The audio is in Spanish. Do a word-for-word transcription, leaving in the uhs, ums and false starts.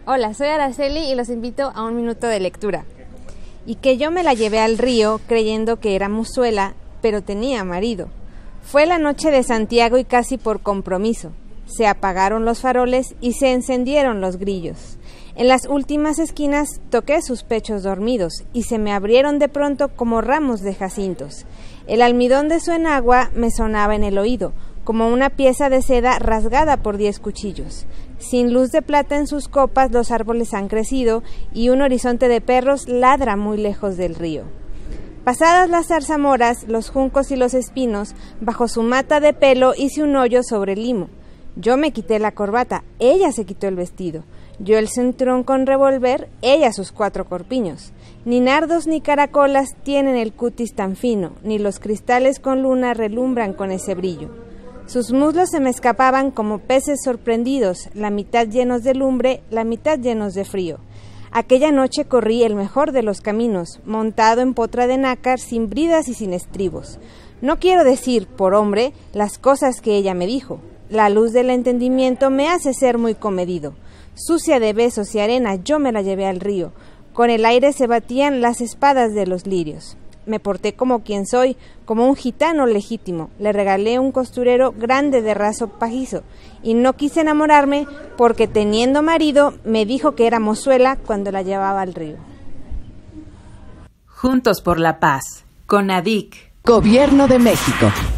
Hola, soy Araceli y los invito a un minuto de lectura. Y que yo me la llevé al río creyendo que era mozuela, pero tenía marido. Fue la noche de Santiago y casi por compromiso. Se apagaron los faroles y se encendieron los grillos. En las últimas esquinas toqué sus pechos dormidos y se me abrieron de pronto como ramos de jacintos. El almidón de su enagua me sonaba en el oído, como una pieza de seda rasgada por diez cuchillos. Sin luz de plata en sus copas los árboles han crecido y un horizonte de perros ladra muy lejos del río. Pasadas las zarzamoras, los juncos y los espinos, bajo su mata de pelo hice un hoyo sobre el limo. Yo me quité la corbata, ella se quitó el vestido. Yo el cinturón con revólver, ella sus cuatro corpiños. Ni nardos ni caracolas tienen el cutis tan fino, ni los cristales con luna relumbran con ese brillo. Sus muslos se me escapaban como peces sorprendidos, la mitad llenos de lumbre, la mitad llenos de frío. Aquella noche corrí el mejor de los caminos, montado en potra de nácar, sin bridas y sin estribos. No quiero decir, por hombre, las cosas que ella me dijo. La luz del entendimiento me hace ser muy comedido. Sucia de besos y arena, yo me la llevé al río. Con el aire se batían las espadas de los lirios. Me porté como quien soy, como un gitano legítimo. Le regalé un costurero grande de raso pajizo, y no quise enamorarme porque, teniendo marido, me dijo que era mozuela cuando la llevaba al río. Juntos por la Paz, CONADIC. Gobierno de México.